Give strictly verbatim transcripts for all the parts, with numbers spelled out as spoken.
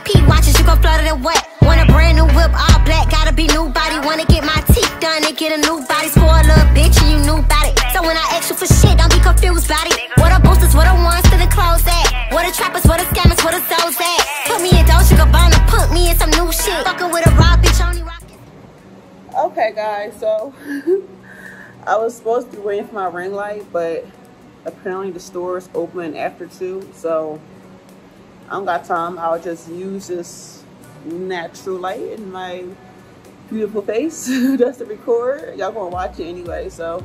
P watches, you gon' flutter the what? Want a brand new whip, all black, gotta be new body. Wanna get my teeth done and get a new body. Score a little bitch and you knew about it. So when I ask you for shit, don't be confused about it. What the boosters, what the ones to the clothes at? What the trappers, what the scammers, what the souls at? Put me in Dolce Gabbana, put me in some new shit. Fucking with a raw bitch, only rockin'. Okay guys, so I was supposed to be waiting for my ring light, but apparently the store is open after two, so I don't got time. I'll just use this natural light in my beautiful face just to record. Y'all gonna watch it anyway. So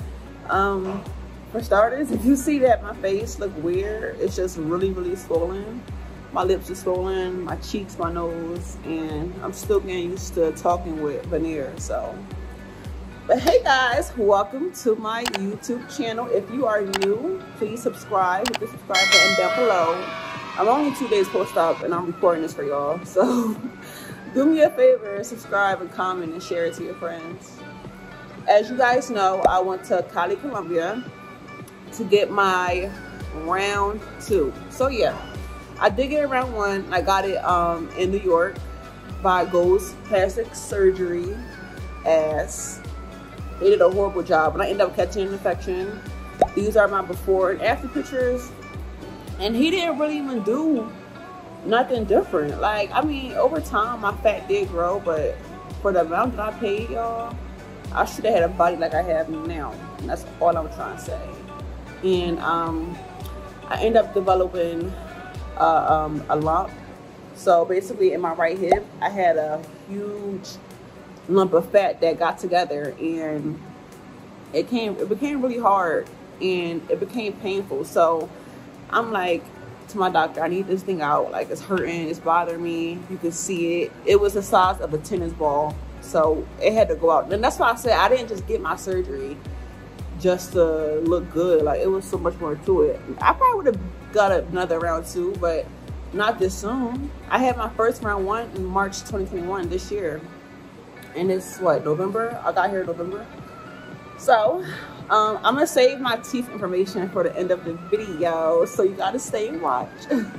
um for starters, if you see that my face look weird, it's just really really swollen. My lips are swollen, my cheeks, my nose, and I'm still getting used to talking with veneers. So but hey guys, welcome to my YouTube channel. If you are new, please subscribe. Hit the subscribe button down below. I'm only two days post up and I'm recording this for y'all. So do me a favor, subscribe and comment and share it to your friends. As you guys know, I went to Cali, Colombia to get my round two. So yeah, I did get round one. I got it um, in New York by Ghost Plastic Surgery. As they did a horrible job and I ended up catching an infection. These are my before and after pictures. And he didn't really even do nothing different. Like, I mean, over time, my fat did grow, but for the amount that I paid, y'all, I should have had a body like I have now. And that's all I'm trying to say. And um, I ended up developing uh, um, a lump. So basically, in my right hip, I had a huge lump of fat that got together, and it came. It became really hard, and it became painful. So I'm like to my doctor, I need this thing out. Like, it's hurting, it's bothering me. You can see it. It was the size of a tennis ball, so it had to go out. And that's why I said I didn't just get my surgery just to look good. Like, it was so much more to it. I probably would have got another round two, but not this soon. I had my first round one in March twenty twenty-one this year, and it's what, November? I got here in November. So Um, I'm gonna save my teeth information for the end of the video, so you gotta stay and watch.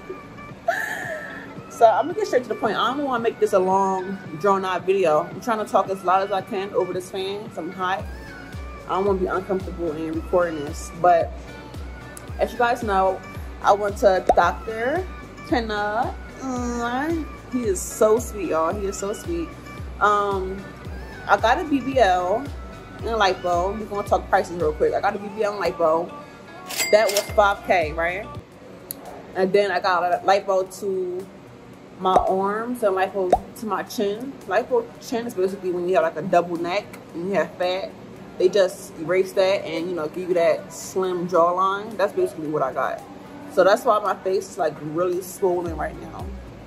So I'm gonna get straight to the point. I don't want to make this a long, drawn-out video. I'm trying to talk as loud as I can over this fan because I'm hot. I don't want to be uncomfortable in recording this. But as you guys know, I went to Doctor Kenna. Uh, he is so sweet, y'all. He is so sweet. Um, I got a B B L and lipo. We're gonna talk prices real quick. I got a B B L and lipo. That was five K, right? And then I got a lipo to my arms and lipo to my chin. Lipo chin is basically when you have like a double neck and you have fat. They just erase that and, you know, give you that slim jawline. That's basically what I got. So that's why my face is like really swollen right now.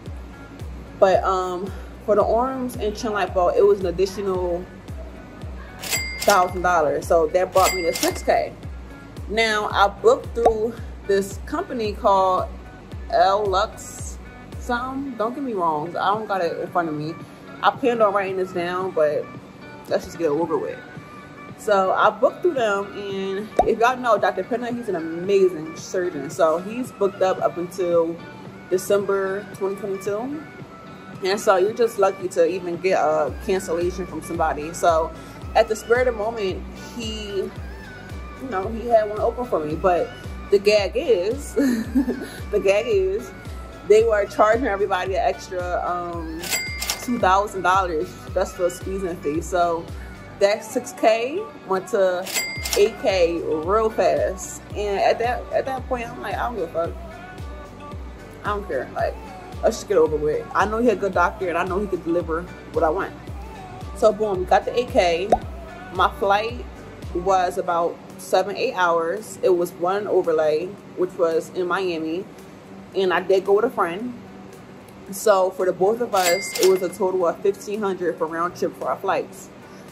But um, for the arms and chin lipo, it was an additional thousand dollars, so that brought me to six K. Now I booked through this company called L Lux something. Don't get me wrong, I don't got it in front of me. I planned on writing this down, but let's just get it over with. So I booked through them, and if y'all know Doctor Penna, he's an amazing surgeon. So he's booked up up until December twenty twenty-two, and so you're just lucky to even get a cancellation from somebody. So at the spur of the moment, he, you know, he had one open for me. But the gag is, the gag is, they were charging everybody an extra um, two thousand dollars just for a squeezing fee. So that six K went to eight K real fast. And at that at that point, I'm like, I don't give a fuck. I don't care. Like, let's just get over with. I know he's a good doctor, and I know he could deliver what I want. So boom, we got the eight K. My flight was about seven, eight hours. It was one overlay, which was in Miami. And I did go with a friend. So for the both of us, it was a total of fifteen hundred dollars for round trip for our flights.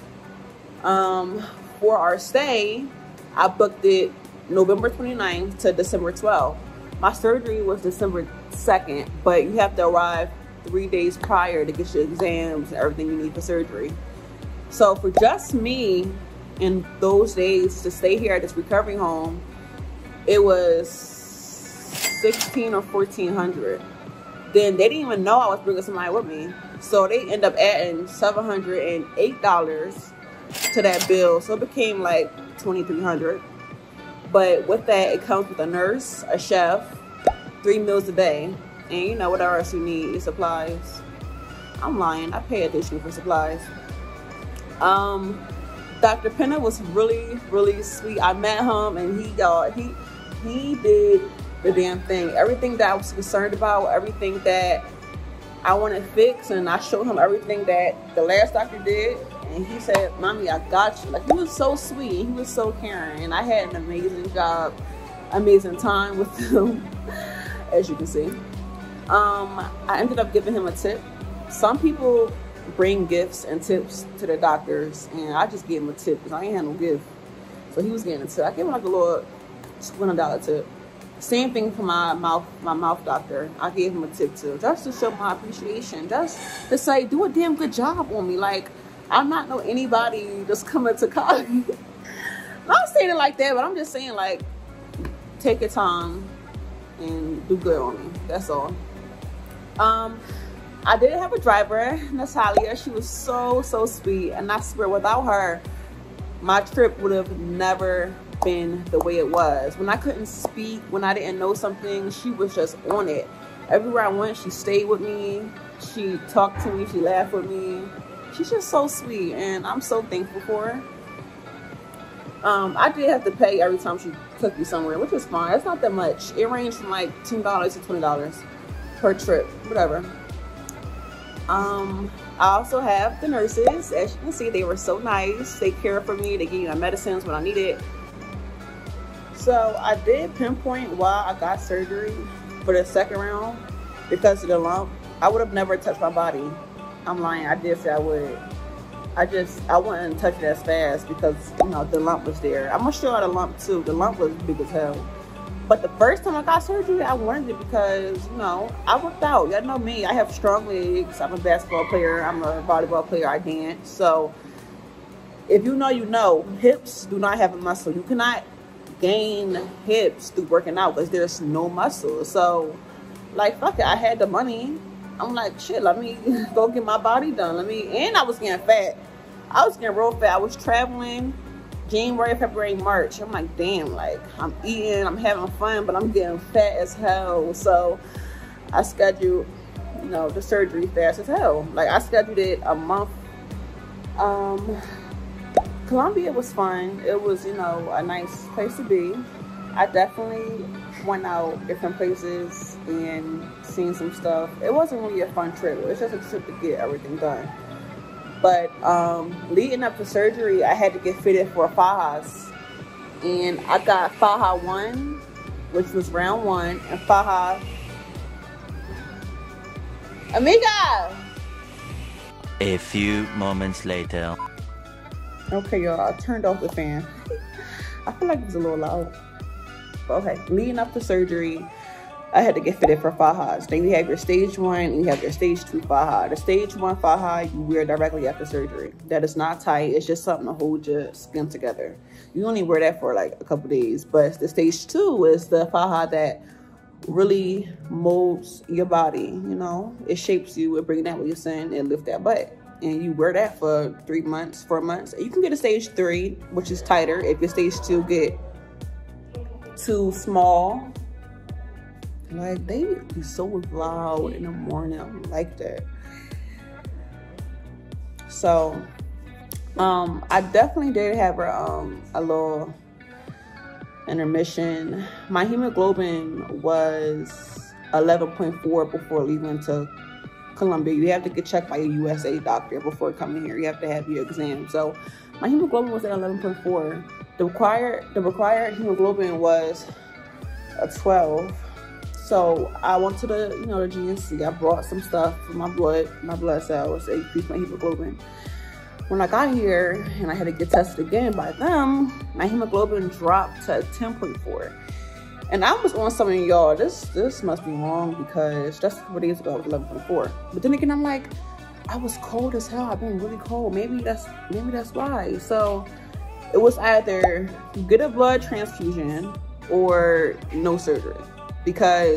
Um, for our stay, I booked it November twenty-ninth to December twelfth. My surgery was December second, but you have to arrive three days prior to get your exams and everything you need for surgery. So for just me in those days to stay here at this recovery home, it was sixteen or fourteen hundred. then they didn't even know I was bringing somebody with me. So they end up adding seven hundred eight dollars to that bill. So it became like twenty-three hundred dollars. But with that, it comes with a nurse, a chef, three meals a day, and you know, whatever else you need, supplies. I'm lying, I pay additional for supplies. Um, Doctor Penna was really, really sweet. I met him and he, y'all, he, he did the damn thing. Everything that I was concerned about, everything that I wanted fixed, and I showed him everything that the last doctor did. And he said, "Mommy, I got you." Like, he was so sweet. He was so caring. And I had an amazing job, amazing time with him, as you can see. Um, I ended up giving him a tip. Some people bring gifts and tips to their doctors, and I just gave him a tip because I ain't had no gift. So he was getting a tip. I gave him like a little two hundred dollar tip. Same thing for my mouth, my mouth doctor. I gave him a tip too, just to show my appreciation, just to say, do a damn good job on me. Like, I'm not know anybody just coming to college. I'm not saying it like that, but I'm just saying, like, take your time and do good on me. That's all. Um, I did have a driver, Natalia. She was so, so sweet. And I swear, without her, my trip would have never been the way it was. When I couldn't speak, when I didn't know something, she was just on it. Everywhere I went, she stayed with me. She talked to me. She laughed with me. She's just so sweet, and I'm so thankful for her. Um, I did have to pay every time she took me somewhere, which was fine. It's not that much. It ranged from like ten dollars to twenty dollars per trip, whatever. Um, I also have the nurses. As you can see, they were so nice. They cared for me. They gave me my medicines when I needed. So I did pinpoint why I got surgery for the second round, because of the lump. I would have never touched my body. I'm lying. I did say I would. I just, I wouldn't touch it as fast because, you know, the lump was there. I'm gonna show you the lump too. The lump was big as hell. But the first time I got surgery, I wanted it because, you know, I worked out. Y'all know me. I have strong legs. I'm a basketball player. I'm a volleyball player. I dance. So if you know, you know, hips do not have a muscle. You cannot gain hips through working out because there's no muscle. So, like, fuck it. I had the money. I'm like, shit, let me go get my body done. Let me, and I was getting fat. I was getting real fat. I was traveling January, February, March. I'm like, damn, like, I'm eating, I'm having fun, but I'm getting fat as hell. So I scheduled, you know, the surgery fast as hell. Like, I scheduled it a month. Um, Colombia was fun. It was, you know, a nice place to be. I definitely went out different places and seen some stuff. It wasn't really a fun trip. It was just a trip to get everything done. But um, leading up to surgery, I had to get fitted for Fajas. And I got Faja one, which was round one, and Faja... Amiga! A few moments later. Okay, y'all, I turned off the fan. I feel like it was a little loud. Okay, leading up to surgery, I had to get fitted for Fajas. Then you have your stage one and you have your stage two Faja. The stage one Faja you wear directly after surgery. That is not tight. It's just something to hold your skin together. You only wear that for like a couple days. But the stage two is the Faja that really molds your body. You know, it shapes you. It brings that what you're saying and lift that butt. And you wear that for three months, four months. You can get a stage three, which is tighter. If your stage two get too small, like, they be so loud in the morning. I don't like that. So um I definitely did have a um a little intermission. My hemoglobin was eleven point four before leaving to Colombia. You have to get checked by a U S A doctor before coming here. You have to have your exam. So my hemoglobin was at eleven point four. The required, the required hemoglobin was a twelve. So I went to the, you know, the G N C. I brought some stuff for my blood, my blood cells, to increase my hemoglobin. When I got here and I had to get tested again by them, my hemoglobin dropped to ten point four. And I was on something, y'all, this this must be wrong because just a couple days ago I was eleven point four. But then again, I'm like, I was cold as hell. I've been really cold. Maybe that's maybe that's why. So it was either get a blood transfusion or no surgery. Because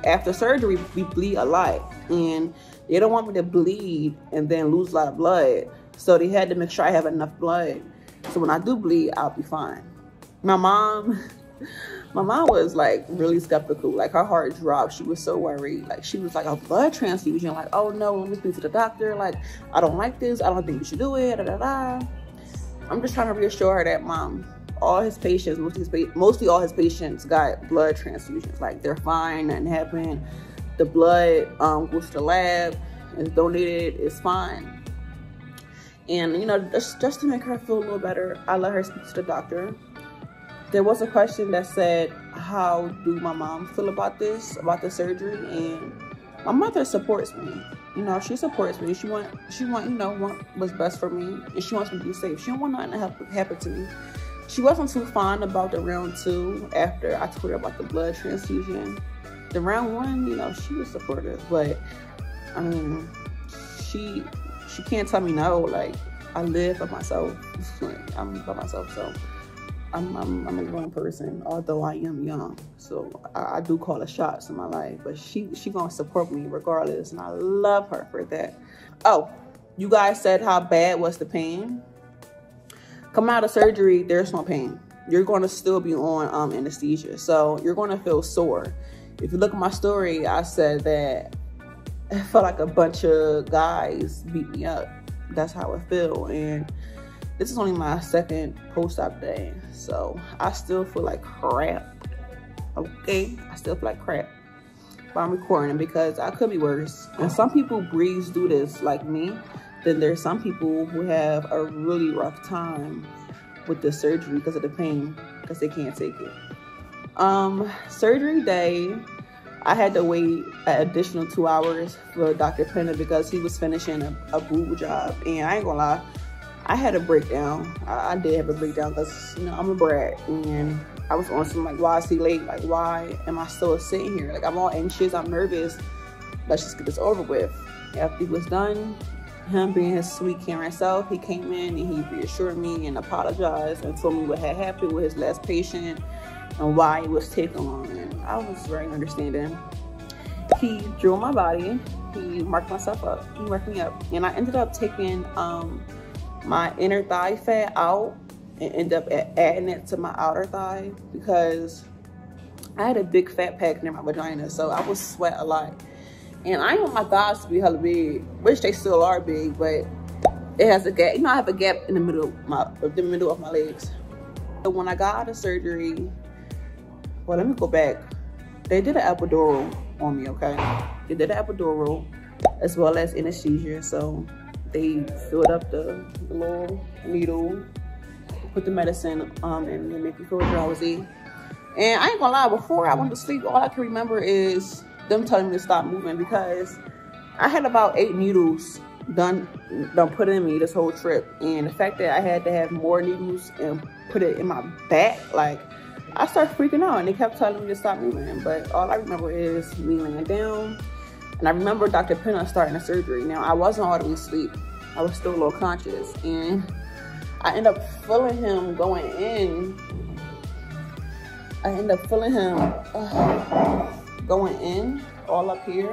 after surgery, we bleed a lot. And they don't want me to bleed and then lose a lot of blood. So they had to make sure I have enough blood. So when I do bleed, I'll be fine. My mom, my mom was like really skeptical. Like her heart dropped. She was so worried. Like she was like, a blood transfusion. Like, oh no, let me speak to the doctor. Like, I don't like this. I don't think you should do it. Da, da, da. I'm just trying to reassure her that, Mom, all his patients, mostly, his, mostly all his patients got blood transfusions. Like they're fine, nothing happened. The blood um, goes to the lab, it's donated, it's fine. And you know, just, just to make her feel a little better, I let her speak to the doctor. There was a question that said, how do my mom feel about this, about the surgery? And my mother supports me. You know, she supports me. She want, she want, you know, want what's best for me, and she wants me to be safe. She don't want nothing to happen, happen to me. She wasn't too fond about the round two after I told her about the blood transfusion. The round one, you know, she was supportive, but I mean, she she can't tell me no. Like, I live by myself. Like, I'm by myself, so I'm, I'm I'm a grown person, although I am young. So I, I do call the shots in my life, but she she gonna support me regardless, and I love her for that. Oh, you guys said how bad was the pain? Coming out of surgery, there's no pain. You're going to still be on um, anesthesia, so you're going to feel sore. If you look at my story, I said that I felt like a bunch of guys beat me up. That's how I feel, and this is only my second post-op day, so I still feel like crap. Okay, I still feel like crap, but I'm recording because I could be worse. And some people breeze through this like me. Then there's some people who have a really rough time with the surgery because of the pain, because they can't take it. Um, surgery day, I had to wait an additional two hours for Doctor Penner because he was finishing a, a boob job. And I ain't gonna lie, I had a breakdown. I, I did have a breakdown because, you know, I'm a brat. And I was on some like, why is he late? Like, why am I still sitting here? Like, I'm all anxious, I'm nervous. Let's just get this over with. After he was done, him being his sweet, caring self, he came in and he reassured me and apologized and told me what had happened with his last patient and why it was taking long. And I was very understanding. He drew my body, he marked myself up, he marked me up, and I ended up taking um, my inner thigh fat out and ended up adding it to my outer thigh because I had a big fat pack near my vagina, so I would sweat a lot. And I want my thighs to be hella big, which they still are big, but it has a gap. You know, I have a gap in the middle of my, the middle of my legs. So when I got out of surgery, well, let me go back. They did an epidural on me, okay? They did an epidural as well as anesthesia. So they filled up the, the little needle, put the medicine um, and they make you feel drowsy. And I ain't gonna lie, before I went to sleep, all I can remember is them telling me to stop moving because I had about eight needles done, done put in me this whole trip. And the fact that I had to have more needles and put it in my back, like, I started freaking out and they kept telling me to stop moving. But all I remember is me laying down. And I remember Doctor Penner starting the surgery. Now, I wasn't all the way asleep. I was still a little conscious. And I ended up feeling him going in. I ended up feeling him uh, going in all up here.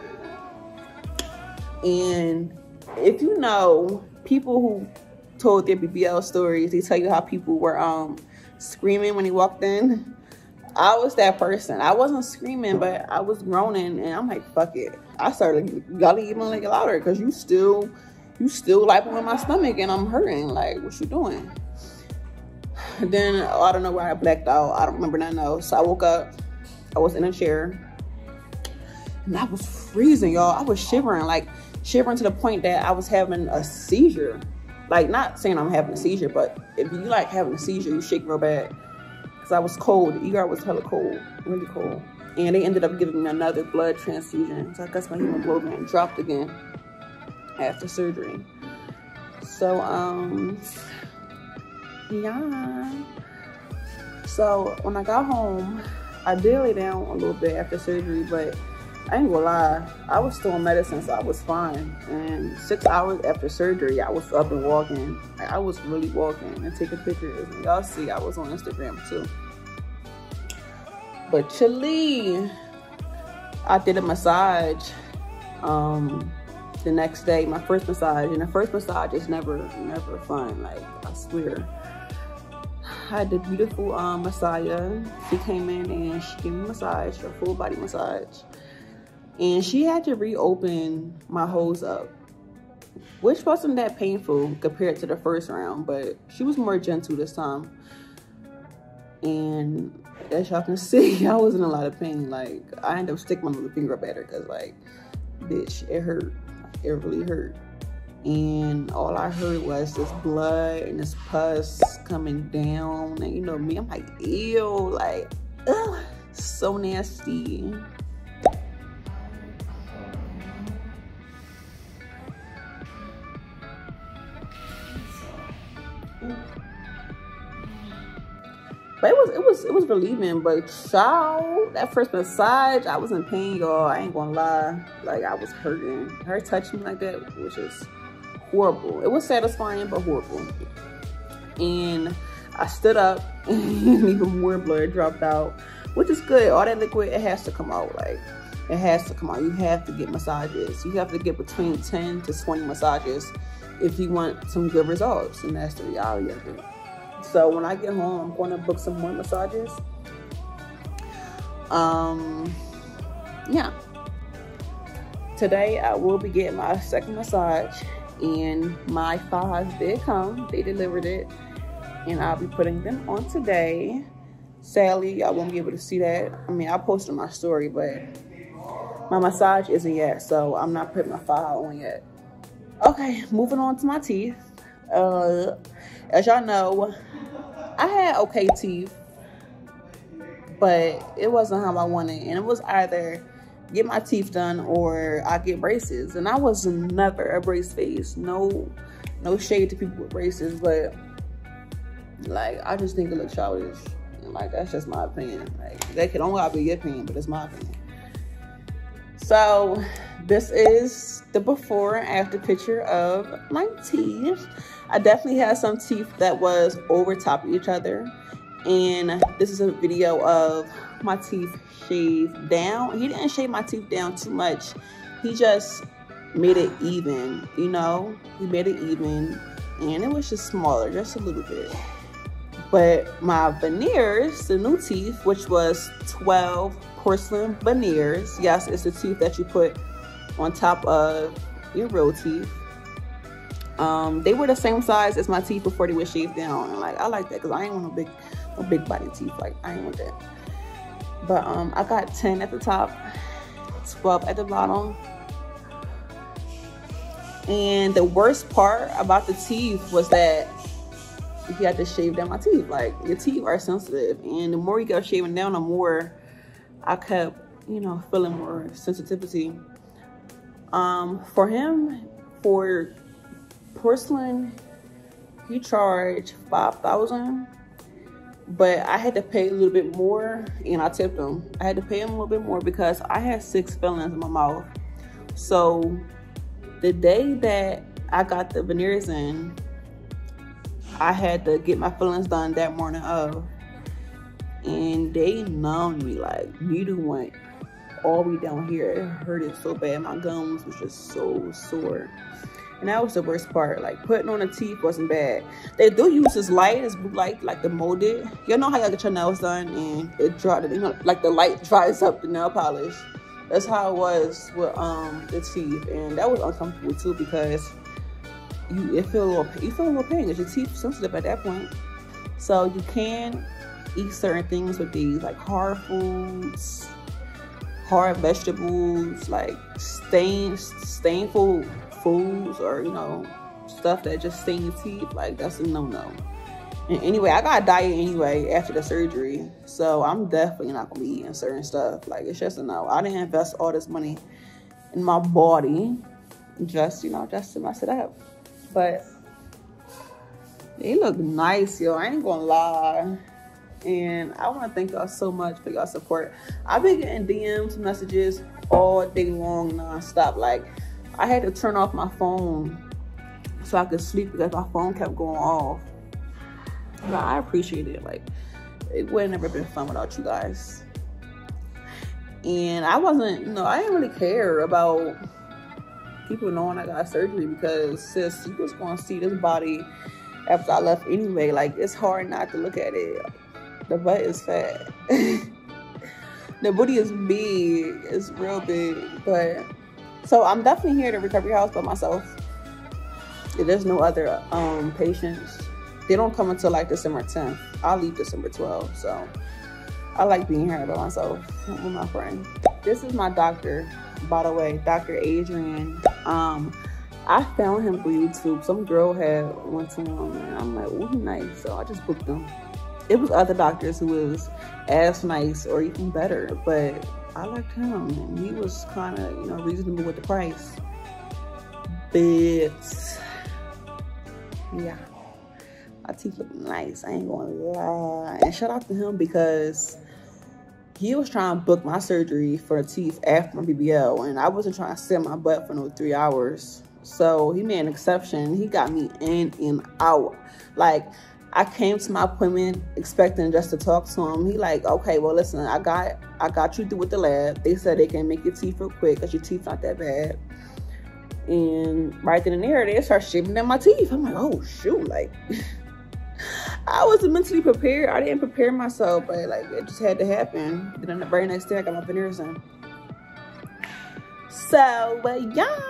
And if you know people who told their B B L stories, they tell you how people were um screaming when he walked in. I was that person. I wasn't screaming, but I was groaning, and I'm like, fuck it. I started yelling even like louder because you still you still like in my stomach and I'm hurting. Like, what you doing? And then oh, I don't know where I blacked out. I don't remember nothing else. So I woke up. I was in a chair. And I was freezing, y'all. I was shivering, like shivering to the point that I was having a seizure. Like, not saying I'm having a seizure, but if you like having a seizure, you shake real bad. Because I was cold. The E R was hella cold, really cold. And they ended up giving me another blood transfusion. So I guess my hemoglobin dropped again after surgery. So, um, yeah. So when I got home, I did lay down a little bit after surgery, but I ain't gonna lie, I was still on medicine, so I was fine. And six hours after surgery, I was up and walking. I was really walking and taking pictures. And y'all see, I was on Instagram too. But chilly, I did a massage um, the next day, my first massage, and the first massage is never, never fun. Like, I swear. I had the beautiful um, massager. She came in and she gave me a massage, a full body massage. And she had to reopen my hose up, which wasn't that painful compared to the first round, but she was more gentle this time. And as y'all can see, I was in a lot of pain. Like, I ended up sticking my little finger up at her because, like, bitch, it hurt. It really hurt. And all I heard was this blood and this pus coming down. And you know me, I'm like, ew, like, ugh, so nasty. But it was it was it was relieving. But child, that first massage, I was in pain, y'all. I ain't gonna lie. Like, I was hurting. Her touching me like that was just horrible. It was satisfying, but horrible. And I stood up and even more blood dropped out, which is good. All that liquid, it has to come out. Like, it has to come out. You have to get massages. You have to get between ten to twenty massages if you want some good results. And that's the reality of it. So when I get home, I'm going to book some more massages. Um, yeah. Today I will be getting my second massage, and my five did come. They delivered it, and I'll be putting them on today. Sadly, I won't be able to see that. I mean, I posted my story, but my massage isn't yet, so I'm not putting my five on yet. Okay, moving on to my teeth. Uh, as y'all know, I had okay teeth, but it wasn't how I wanted. And it was either get my teeth done or I get braces. And I was never a brace face. No, no shade to people with braces, but like, I just think it looks childish. And like, that's just my opinion. Like, that can only be your opinion, but it's my opinion. So this is the before and after picture of my teeth. I definitely had some teeth that was over top of each other. And this is a video of my teeth shaved down. He didn't shave my teeth down too much. He just made it even, you know? He made it even. And it was just smaller, just a little bit. But my veneers, the new teeth, which was twelve porcelain veneers. Yes, it's the teeth that you put on top of your real teeth. Um, they were the same size as my teeth before they were shaved down. And like, I like that because I ain't want no big, no big body teeth. Like, I ain't want that. But um, I got ten at the top, twelve at the bottom. And the worst part about the teeth was that you had to shave down my teeth. Like, your teeth are sensitive, and the more you kept shaving down, the more I kept, you know, feeling more sensitivity. Um, for him, for porcelain, he charged five thousand, but I had to pay a little bit more, and I tipped him. I had to pay him a little bit more because I had six fillings in my mouth. So the day that I got the veneers in, I had to get my fillings done that morning of, and they numbed me. Like, needle went all the way down here. It hurted so bad. My gums was just so sore. And that was the worst part. Like, putting on the teeth wasn't bad. They do use this light, this blue light, like the molded. You know how y'all get your nails done and it dry, you know, like the light dries up the nail polish. That's how it was with um the teeth, and that was uncomfortable too because you it feel a little you feel a little pain because your teeth are sensitive at that point. So you can eat certain things with these, like hard foods, hard vegetables, like stain stainful foods, or you know, stuff that just stain your teeth. Like, that's a no-no. And anyway, I got a diet anyway after the surgery, so I'm definitely not gonna be eating certain stuff. Like, it's just a no. I didn't invest all this money in my body just, you know, just to mess it up. But they look nice, yo. I ain't gonna lie. And I want to thank y'all so much for y'all support. I've been getting D Ms, messages all day long, non-stop. Like, I had to turn off my phone so I could sleep because my phone kept going off. But I appreciate it. Like, it would have never been fun without you guys. And I wasn't, you know, I didn't really care about people knowing I got surgery because, sis, you was going to see this body after I left anyway. Like, it's hard not to look at it. The butt is fat. The booty is big. It's real big. But, so I'm definitely here at the recovery house by myself. There's no other um, patients. They don't come until like December tenth. I'll leave December twelfth. So I like being here by myself with my friend. This is my doctor, by the way, Doctor Adrian. Um, I found him through YouTube. Some girl had went to him, and I'm like, oh, he's nice. So I just booked him. It was other doctors who was as nice or even better, but I liked him, and he was kind of, you know, reasonable with the price. But yeah, my teeth look nice. I ain't gonna lie. And shout out to him because he was trying to book my surgery for the teeth after my B B L, and I wasn't trying to sit my butt for no three hours. So he made an exception. He got me in and out. Like, I came to my appointment expecting just to talk to him. He like, okay, well, listen, I got I got you through with the lab. They said they can make your teeth real quick because your teeth not that bad. And right then and there, they start shaving down my teeth. I'm like, oh, shoot, like, I wasn't mentally prepared. I didn't prepare myself, but like, it just had to happen. And then the very next day, I got my veneers in. So, but yeah.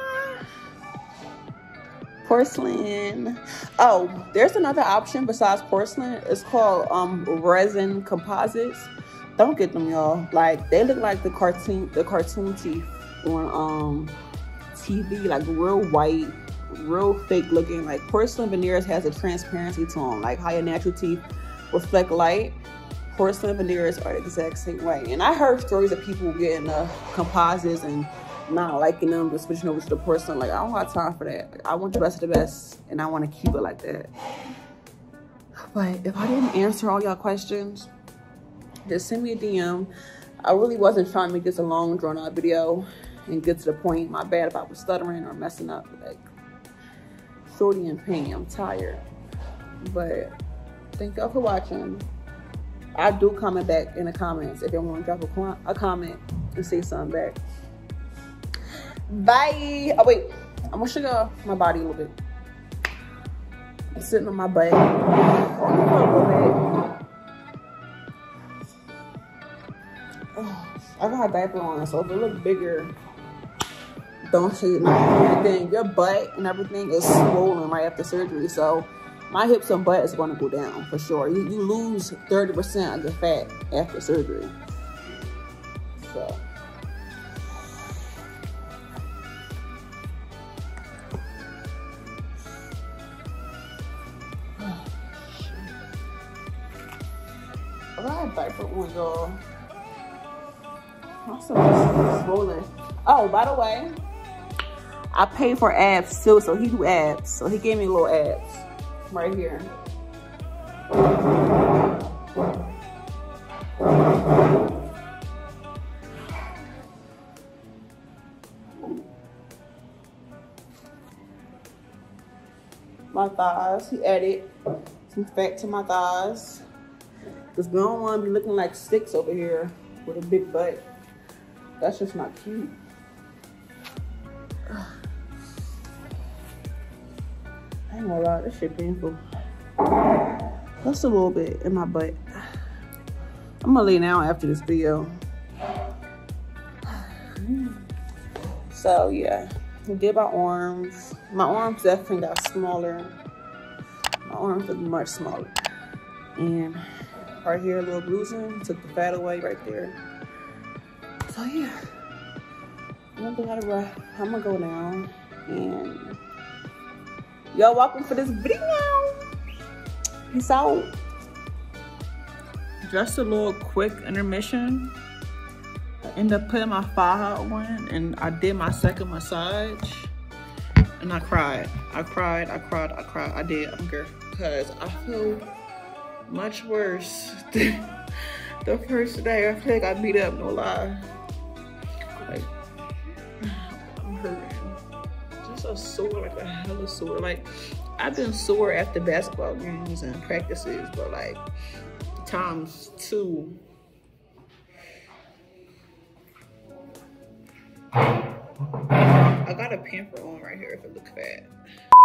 Porcelain. Oh, there's another option besides porcelain. It's called um resin composites. Don't get them, y'all. Like, they look like the cartoon the cartoon teeth on um T V, like real white, real fake looking. Like, porcelain veneers has a transparency to them, like how your natural teeth reflect light. Porcelain veneers are the exact same way. And I heard stories of people getting uh, composites and not liking them, but switching over to the porcelain. Like, I don't have time for that. Like, I want the best of the best, and I want to keep it like that. But if I didn't answer all y'all questions, just send me a D M. I really wasn't trying to make this a long, drawn-out video and get to the point. My bad if I was stuttering or messing up. Like, shorty in pain. I'm tired. But thank y'all for watching. I do comment back in the comments if you want to drop a, a comment and say something back. Bye. Oh wait, I'm gonna show y'all my body a little bit. I'm sitting on my butt. Oh, I got a diaper on, so if it looks bigger, don't say nothing. Your butt and everything is swollen right after surgery, so my hips and butt is gonna go down for sure. You, you lose thirty percent of your fat after surgery. So. I got a diaper on, y'all. My stomach is swollen. Oh, by the way, I paid for abs too, so he do abs. So he gave me little abs right here. My thighs, he added some fat to my thighs. Because we don't want to be looking like sticks over here with a big butt. That's just not cute. I ain't gonna lie, this shit painful. Just a little bit in my butt. I'm gonna lay down after this video. So yeah, we did my arms. My arms definitely got smaller. My arms look much smaller. And right here, a little bruising. Took the fat away right there. So yeah, I'm gonna go I'm gonna go down, and y'all welcome for this video. Peace out. Just a little quick intermission. I ended up putting my faja on, and I did my second massage, and I cried. I cried. I cried. I cried. I did. I don't care, because I feel much worse than the first day. I feel like I beat up, no lie. Like, I'm hurting. Just a sore, like a hella sore. Like, I've been sore after basketball games and practices, but like times two. I got a pamper on right here if it looks bad.